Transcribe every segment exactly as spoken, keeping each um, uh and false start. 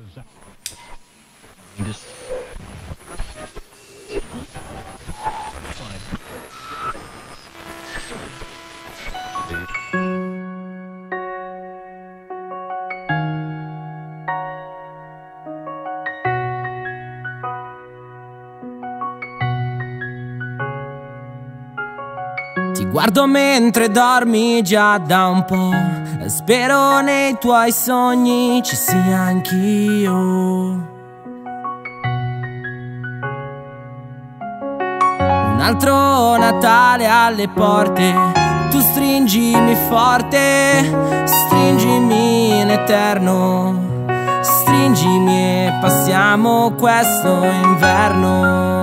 Ti guardo mentre dormi già da un po', spero nei tuoi sogni ci sia anch'io. Un altro Natale alle porte, tu stringimi forte, stringimi in eterno, stringimi e passiamo questo inverno.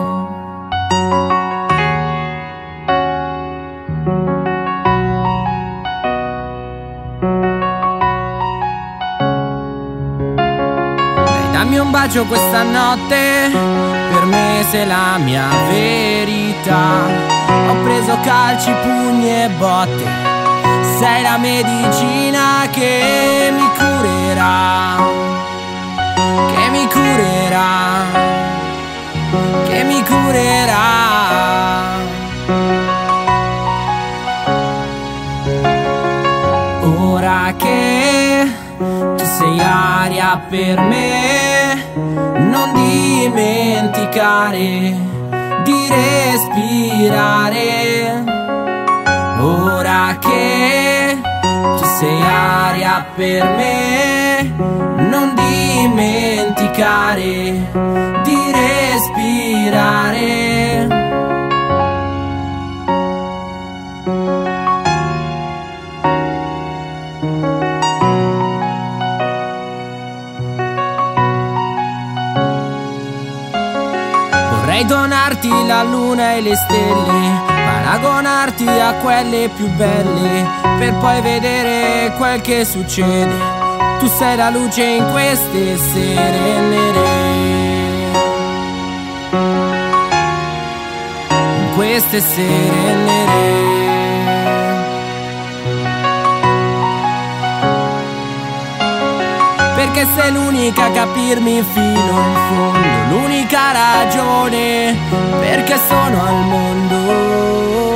Dammi un bacio questa notte, per me sei la mia verità. Ho preso calci, pugni e botte, sei la medicina che mi curerà, che mi curerà, che mi curerà. Ora che tu sei aria per me, non dimenticare di respirare. Ora che tu sei aria per me, non dimenticare di respirare. Vorrei donarti la luna e le stelle, paragonarti a quelle più belle, per poi vedere quel che succede. Tu sei la luce in queste sere nere, in queste sere nere. Perché sei l'unica a capirmi fino in fondo, l'unica ragione perché sono al mondo.